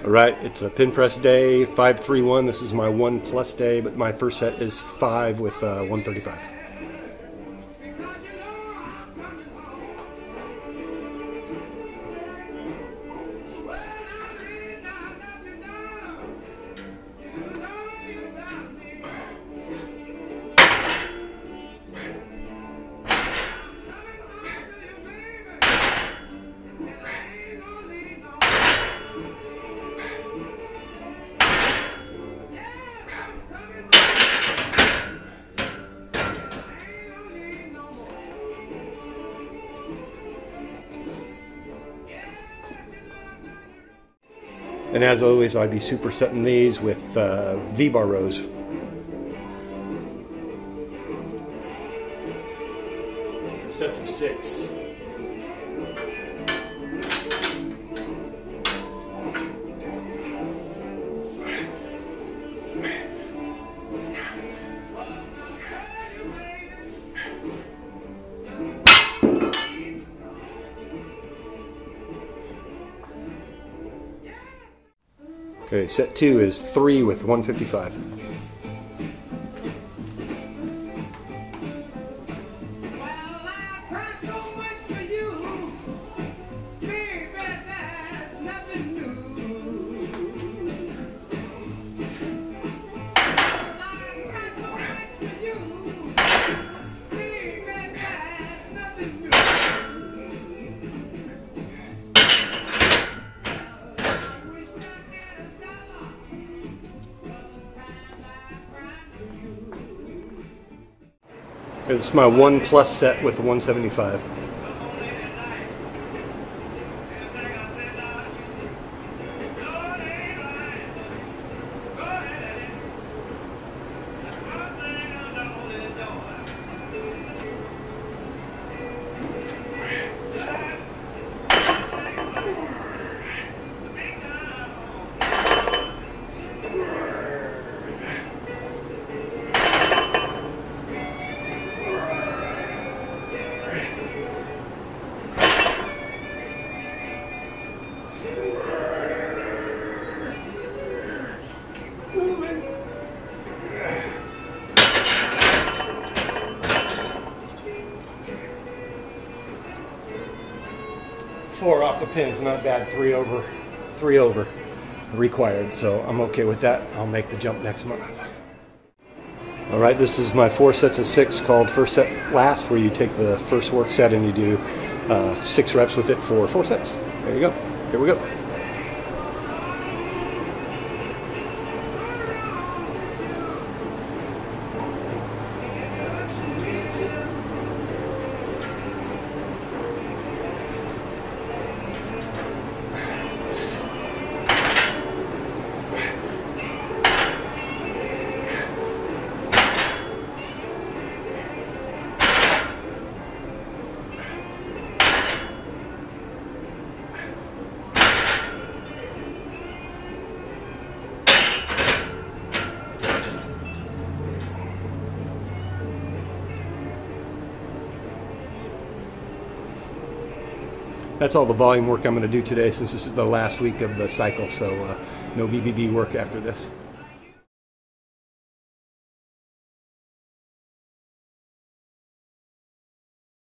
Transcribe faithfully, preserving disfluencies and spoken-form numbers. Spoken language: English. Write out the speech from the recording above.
Alright, it's a pin press day, five three one. This is my one plus day, but my first set is five with uh, one thirty-five. And as always, I'd be supersetting these with uh, V-bar rows. Sets of six. Okay, set two is three with one fifty-five. This is my one plus set with one seventy-five. Four off the pins, not bad. Three over, three over required, so I'm okay with that. I'll make the jump next month. All right, this is my four sets of six called First Set Last, where you take the first work set and you do uh, six reps with it for four sets. There you go. Here we go. That's all the volume work I'm going to do today, since this is the last week of the cycle, so uh, no B B B work after this.